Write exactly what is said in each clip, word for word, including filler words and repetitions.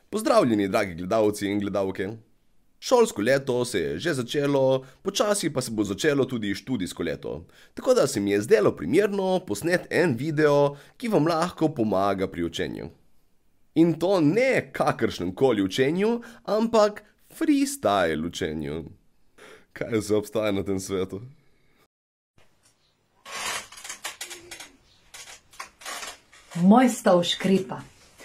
Pozdravljeni, dragi gledalci in gledalke. Šolsko leto se je že začelo, počasi pa se bo začelo tudi študijsko leto. Tako da se mi je zdelo primerno posnet en video, ki vam lahko pomaga pri učenju. In to ne kakršnem koli učenju, ampak freestyle učenju. Kaj se obstaja na tem svetu? Moj stol škripa.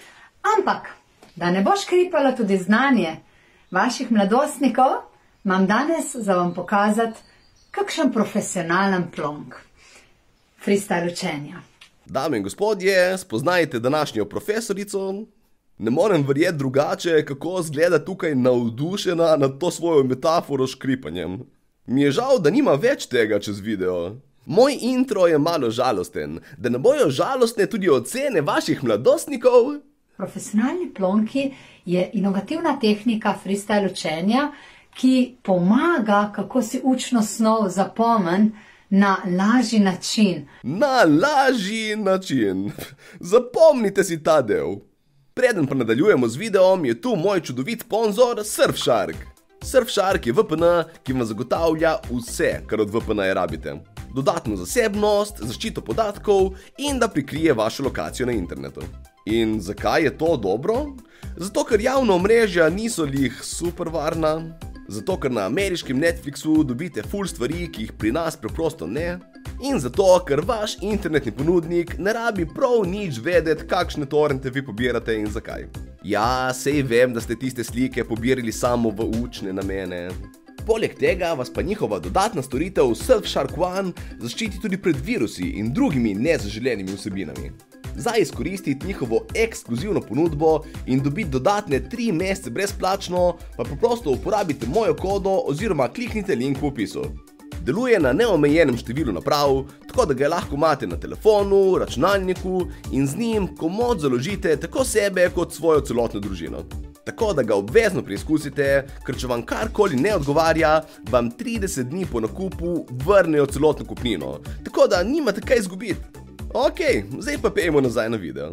Ampak, da ne bo škripalo tudi znanje vaših mladostnikov, imam danes za vam pokazati kakšen profesionalen plonk. Freestyle učenja. Dame in gospodje, spoznajte današnjo profesorico. Ne morem verjeti drugače, kako zgleda tukaj navdušena nad to svojo metaforo s škripanjem. Mi je žal, da nima več tega čez video. Moj intro je malo žalosten, da ne bojo žalostne tudi ocene vaših mladostnikov. Profesionalni plonki je inovativna tehnika freestyle učenja, ki pomaga, kako si učno snov zapomniti na lažji način. Na lažji način. Zapomnite si ta del. Preden pa nadaljujemo z videom, je tu moj čudovit sponzor Surfshark. Surfshark je V P N, ki vam zagotavlja vse, kar od V P N-ja rabite. Dodatno zasebnost, zaščito podatkov in da prikrije vašo lokacijo na internetu. In zakaj je to dobro? Zato, ker javna omrežja niso lih super varna, zato, ker na ameriškem Netflixu dobite ful stvari, ki jih pri nas preprosto ne, in zato, ker vaš internetni ponudnik ne rabi prav nič vedeti, kakšne torrente vi pobirate in zakaj. Ja, sej vem, da ste tiste slike pobirali samo v učne namene. Poleg tega vas pa njihova dodatna storitev Surfshark One zaščiti tudi pred virusi in drugimi nezaželenimi vsebinami. Za izkoristiti njihovo ekskluzivno ponudbo in dobiti dodatne tri mesece brezplačno, pa preprosto uporabite mojo kodo oziroma kliknite link v opisu. Deluje na neomejenem številu naprav, tako da ga lahko imate na telefonu, računalniku in z njim komot založite tako sebe kot svojo celotno družino. Tako da ga obvezno preizkusite, ker če vam karkoli ne odgovarja, vam trideset dni po nakupu vrnejo celotno kupnino. Tako da nimate kaj izgubiti. Ok, zdaj pa pejmo nazaj na video.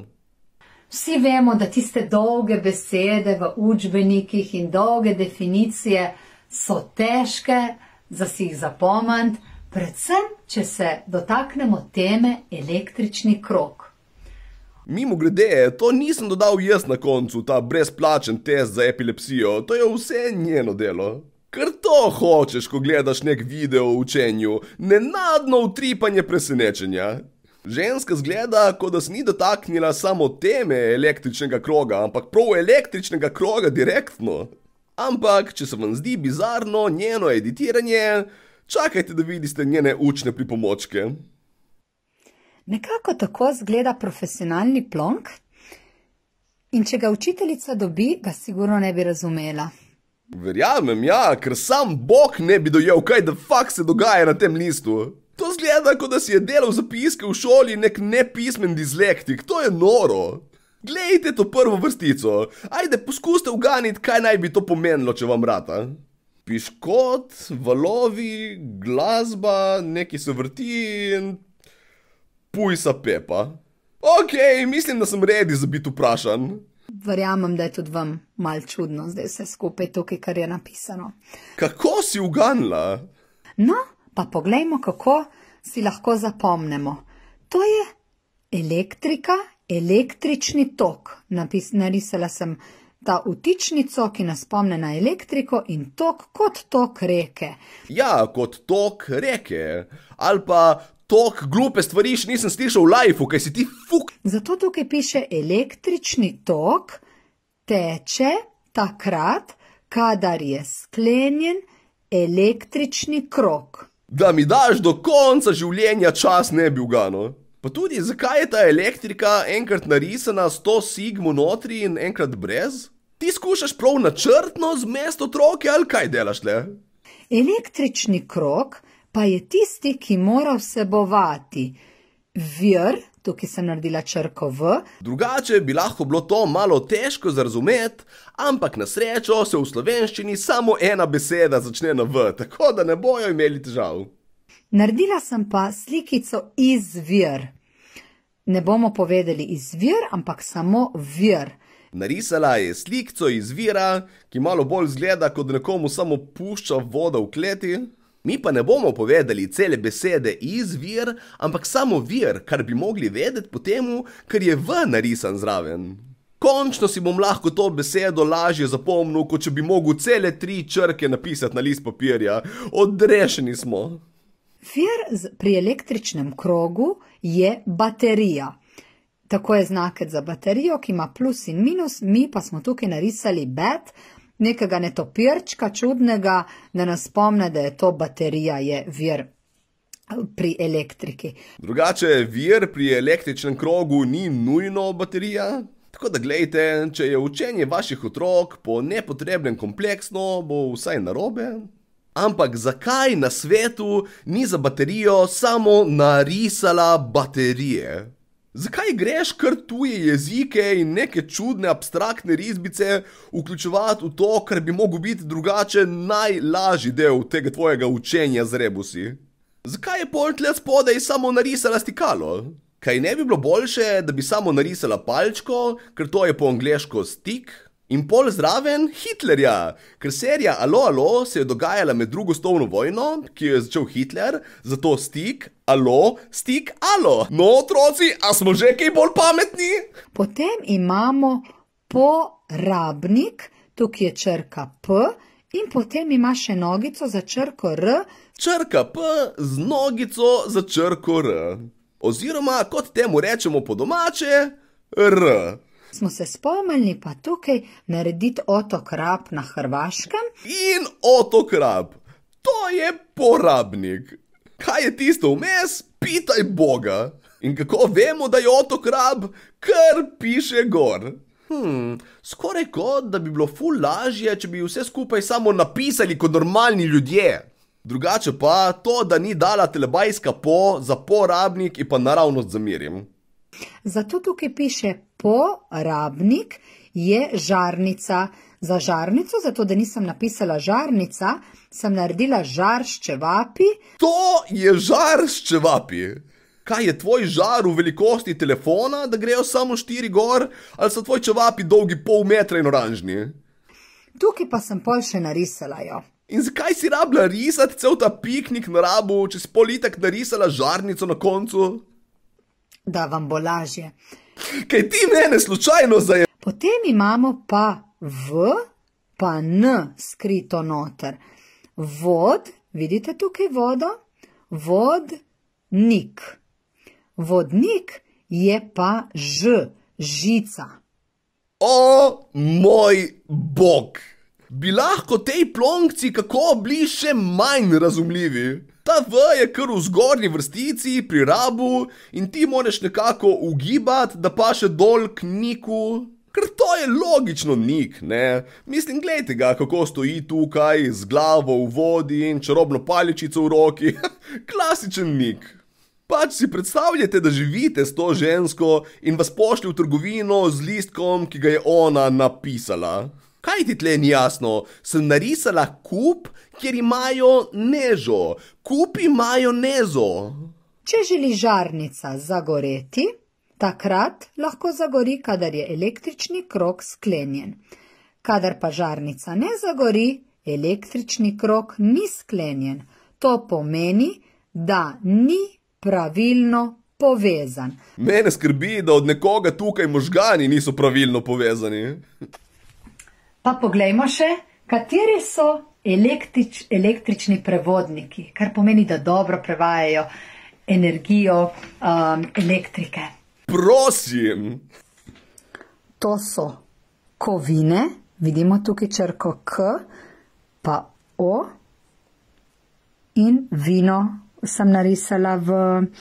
Vsi vemo, da tiste dolge besede v učbenikih in dolge definicije so težke, za si jih zapomniti, predvsem, če se dotaknemo teme električni krog. Mimogrede, to nisem dodal jaz na koncu, ta brezplačen test za epilepsijo, to je vse njeno delo. Ker to hočeš, ko gledaš nek video o učenju, nenadno utripanje presenečenja. Ženska zgleda, kot da se ni dotaknila samo teme električnega kroga, ampak prav električnega kroga direktno. Ampak, če se vam zdi bizarno njeno editiranje, čakajte, da vidite njene učne pripomočke. Nekako tako zgleda profesionalni plonk in če ga učiteljica dobi, ga sigurno ne bi razumela. Verjamem, ja, ker sam Bog ne bi dojel, kaj da fakt se dogaja na tem listu. To zgleda, kot da si je delal zapiske v šoli nek nepismen dislektik, to je noro. Glejte to prvo vrstico, ajde poskuste uganiti, kaj naj bi to pomenilo, če vam rata. Piškot, valovi, glasba, neki se vrti in pujsa Pepa. Ok, mislim, da sem ready za biti vprašan. Verjamem, da je tudi vam mal čudno zdaj vse skupaj tukaj, kar je napisano. Kako si uganila? No, pa poglejmo, kako si lahko zapomnemo. To je elektrika, električni tok. Napis, narisala sem ta vtičnico, ki nas spomne na elektriko in tok kot tok reke. Ja, kot tok reke. Ali pa tok glupe stvari še nisem slišal v lifeu, kaj si ti fuk. Zato tukaj piše električni tok teče takrat, kadar je sklenjen električni krog. Da mi daš do konca življenja čas ne bi uganil. Pa tudi, zakaj je ta elektrika enkrat narisana s to sigmo notri in enkrat brez? Ti skušaš prav načrtno zmest otroke ali kaj delaš le? Električni krog pa je tisti, ki mora vsebovati vir, tukaj sem naredila črko V. Drugače bi lahko bilo to malo težko za razumeti, ampak na srečo se v slovenščini samo ena beseda začne na V, tako da ne bojo imeli težav. Naredila sem pa slikico izvir. Ne bomo povedali izvir, ampak samo vir. Narisala je slikco iz vira, ki malo bolj zgleda, kot da nekomu samo pušča voda v kleti. Mi pa ne bomo povedali cele besede iz vir, ampak samo vir, kar bi mogli vedeti po temu, ker je v narisan zraven. Končno si bom lahko to besedo lažje zapomnil, kot če bi mogel cele tri črke napisati na list papirja. Odrešeni smo. Vir pri električnem krogu je baterija. Tako je znakec za baterijo, ki ima plus in minus, mi pa smo tukaj narisali bat, nekega netopirčka čudnega, da nas spomne, da je to baterija, je vir pri elektriki. Drugače, vir pri električnem krogu ni nujno baterija. Tako da glejte, če je učenje vaših otrok po nepotrebnem kompleksno, bo vsaj narobe. Ampak zakaj na svetu ni za baterijo samo narisala baterije? Zakaj greš kar tuje jezike in neke čudne abstraktne risbice vključevati v to, kar bi mogel biti drugače najlažji del tega tvojega učenja z rebusi? Zakaj je pol tle spodaj samo narisala stikalo? Kaj ne bi bilo boljše, da bi samo narisala palčko, ker to je po angleško stick? In pol zraven Hitlerja, ker serija Alo, alo se je dogajala med drugo svetovno vojno, ki jo je začel Hitler, zato stik, alo, stik, alo. No, otroci, a smo že kaj bolj pametni? Potem imamo porabnik, tukaj je črka P, in potem ima še nogico za črko R. Črka P z nogico za črko R. Oziroma, kot temu rečemo po domače, R. Smo se spomnili pa tukaj narediti otokrab na Hrvaškem. In otokrab, to je porabnik. Kaj je tisto vmes? Pitaj Boga. In kako vemo, da je otokrab? Kar piše gor. Hmm, skoraj kot, da bi bilo ful lažje, če bi vse skupaj samo napisali kot normalni ljudje. Drugače pa to, da ni dala telebajska po za porabnik in pa naravnost zamirim. Zato tukaj piše porabnik je žarnica. Za žarnico, zato da nisem napisala žarnica, sem naredila žar s čevapi. To je žar s čevapi. Kaj je tvoj žar v velikosti telefona, da grejo samo štiri gor, ali so tvoji čevapi dolgi pol metra in oranžni? Tukaj pa sem pol še narisala jo. In zakaj si rabila risati cel ta piknik na rabu, če si pol itak narisala žarnico na koncu? Da vam bo lažje. Kaj ti mene slučajno zaje... Potem imamo pa V, pa N skrito noter. Vod, vidite tukaj vodo? Vodnik. Vodnik je pa Ž, žica. O, moj bog! Bi lahko tej plonkci kako bili še manj razumljivi? Ta V je kar v zgornji vrstici pri rabu in ti moraš nekako ugibati, da pa še dol k niku. Ker to je logično nik, ne? Mislim, glejte ga, kako stoji tukaj z glavo v vodi in čarobno paličico v roki. Klasičen nik. Pač si predstavljate, da živite s to žensko in vas pošlje v trgovino z listkom, ki ga je ona napisala. Kaj ti tle ni jasno? Sem narisala kup, kjer imajo nežo. Kup imajo nezo. Če želi žarnica zagoreti, takrat lahko zagori, kadar je električni krog sklenjen. Kadar pa žarnica ne zagori, električni krog ni sklenjen. To pomeni, da ni pravilno povezan. Mene skrbi, da od nekoga tukaj možgani niso pravilno povezani. Pa poglejmo še, kateri so električ, električni prevodniki, kar pomeni, da dobro prevajajo energijo um, elektrike. Prosim! To so kovine, vidimo tukaj črko K, pa O in vino sem narisala v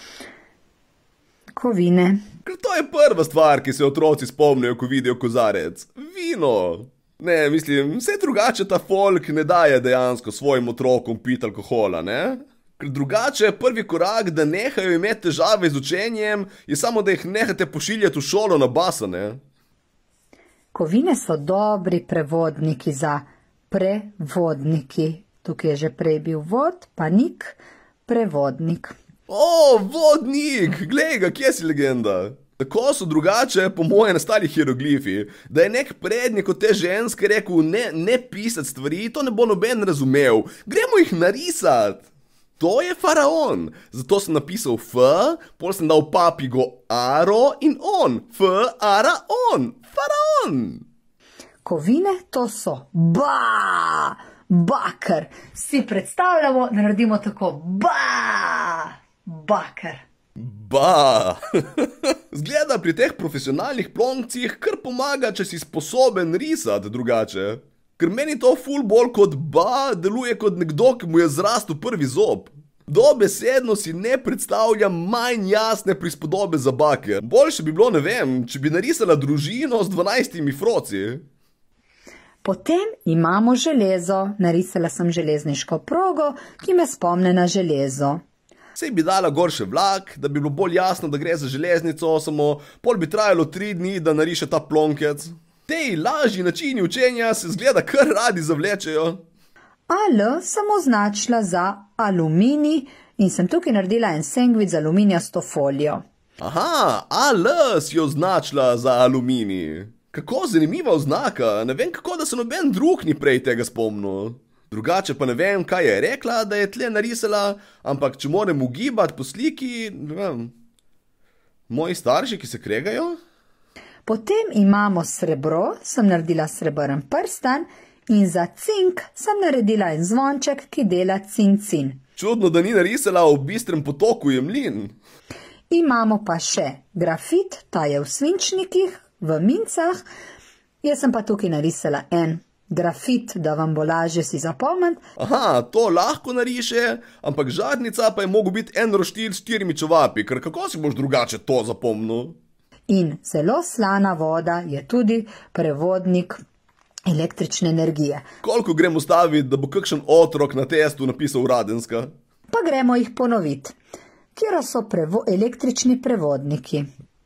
kovine. Ker to je prva stvar, ki se otroci spomnijo, ko vidijo kozarec. Vino! Ne, mislim, vse drugače ta folk ne daje dejansko svojim otrokom piti alkohola, ne? Ker drugače prvi korak, da nehajo imeti težave z učenjem, je samo, da jih nehate pošiljati v šolo na basane. Kovine so dobri prevodniki za prevodniki. Tukaj je že prej bil vod, pa nik, prevodnik. O, vodnik! Glej ga, kje si legenda? Tako so drugače po moje nastali hieroglifi, da je nek prednik od te ženske rekel, ne, ne pisati stvari, to ne bo noben razumel, gremo jih narisati. To je faraon, zato sem napisal F, pol sem dal papigo aro in on, F, ara, on, faraon. Kovine to so ba, baker. Si predstavljamo, naredimo tako ba, baker. Ba. Zgleda pri teh profesionalnih plonkcih kar pomaga, če si sposoben risati drugače. Ker meni to ful bolj kot ba deluje kot nekdo, ki mu je zrastel prvi zob. Dobesedno si ne predstavljam manj jasne prispodobe za baker. Boljše bi bilo, ne vem, če bi narisala družino z dvanajstimi froci. Potem imamo železo. Narisala sem železniško progo, ki me spomne na železo. Sej bi dala gor še vlak, da bi bilo bolj jasno, da gre za železnico, samo pol bi trajalo tri dni, da nariše ta plonkec. Tej lažji načini učenja se zgleda kar radi zavlečejo. A L sem označila za aluminij in sem tukaj naredila en sendvič z aluminijasto folijo. Aha, A L si označila za aluminij. Kako zanimiva oznaka, ne vem kako, da se noben drug ni prej tega spomnil. Drugače pa ne vem, kaj je rekla, da je tle narisala, ampak če moram ugibati po sliki, ne vem, moji starši, ki se kregajo? Potem imamo srebro, sem naredila srebrn prstan in za cink sem naredila en zvonček, ki dela cin-cin. Čudno, da ni narisala v bistrem potoku je mlin. Imamo pa še grafit, ta je v svinčnikih, v mincah, jaz sem pa tukaj narisala en grafit, da vam bo lažje si zapomniti. Aha, to lahko nariše, ampak žarnica pa je mogel biti en roštilj s štirimi čevapi, ker kako si boš drugače to zapomnil? In zelo slana voda je tudi prevodnik električne energije. Koliko gremo staviti, da bo kakšen otrok na testu napisal Radenska? Pa gremo jih ponoviti. Kjer so prevo električni prevodniki?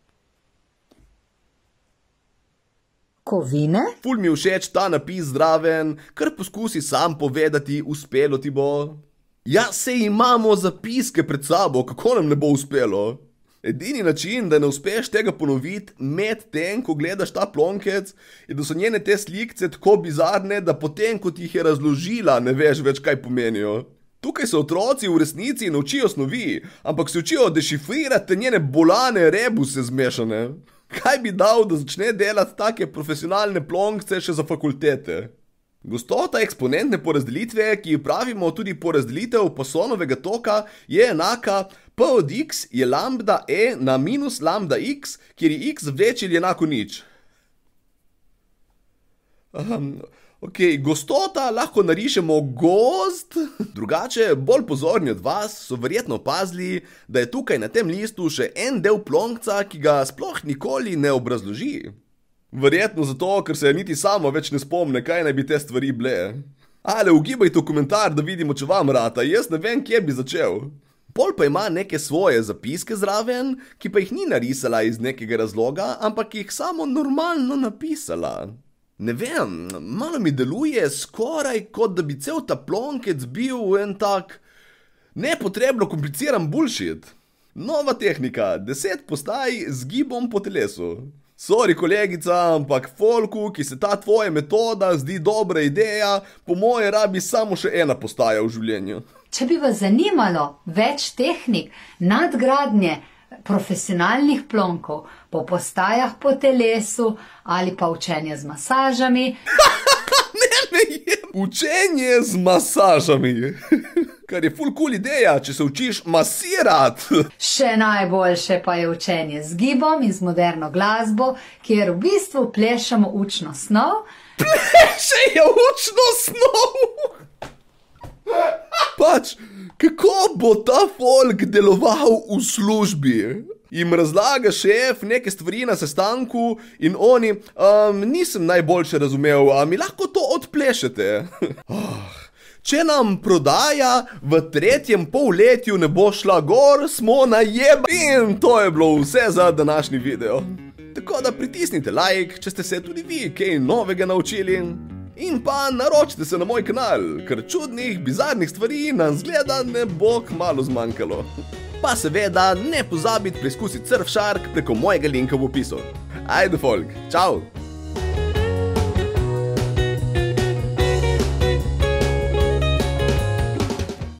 Kovine. Ful mi všeč ta napis zraven, kar poskusi sam povedati, uspelo ti bo. Ja, sej imamo zapiske pred sabo, kako nam ne bo uspelo? Edini način, da ne uspeš tega ponoviti med tem, ko gledaš ta plonkec, je, da so njene te slikce tako bizarne, da potem, ko ti jih je razložila, ne veš več, kaj pomenijo. Tukaj se otroci v resnici ne učijo snovi, ampak se učijo dešifrirati njene bolane rebuse zmešane. Kaj bi dal, da začne delati take profesionalne plonkce še za fakultete? Gostota eksponentne porazdelitve, ki jo pravimo tudi porazdelitev Poissonovega toka, je enaka P od x je lambda e na minus lambda x, kjer je x večji ali enako nič. Um, ok, gostota lahko narišemo gozd. Drugače, bolj pozorni od vas so verjetno opazili, da je tukaj na tem listu še en del plonkca, ki ga sploh nikoli ne obrazloži. Verjetno zato, ker se niti samo več ne spomne, kaj naj bi te stvari bile. Ale, ugibajte v komentar, da vidimo, če vam rata, jaz ne vem, kje bi začel. Pol pa ima neke svoje zapiske zraven, ki pa jih ni narisala iz nekega razloga, ampak jih samo normalno napisala. Ne vem, malo mi deluje skoraj, kot da bi cel ta plonkec bil en tak nepotrebno kompliciran bullshit. Nova tehnika, deset postaj z gibom po telesu. Sorry kolegica, ampak folku, ki se ta tvoja metoda zdi dobra ideja, po moje rabi samo še ena postaja v življenju. Če bi vas zanimalo več tehnik, nadgradnje profesionalnih plonkov po postajah po telesu ali pa učenje z masažami. Ne, ne je. Učenje z masažami. Kar je ful cool ideja, če se učiš masirat. Še najboljše pa je učenje z gibom in z moderno glasbo, kjer v bistvu plešemo učno snov. Plešejo učno snov? Pač, kako bo ta folk deloval v službi? Jim razlaga šef neke stvari na sestanku in oni, um, nisem najboljše razumel, a mi lahko to odplešete? Oh. Če nam prodaja v tretjem polletju ne bo šla gor, smo najebani. In to je bilo vse za današnji video. Tako da pritisnite like, če ste se tudi vi kaj novega naučili. In pa naročite se na moj kanal, ker čudnih, bizarnih stvari nam zgleda ne bo kmalu zmanjkalo. Pa seveda ne pozabiti preizkusiti Surfshark preko mojega linka v opisu. Ajde folk, čau!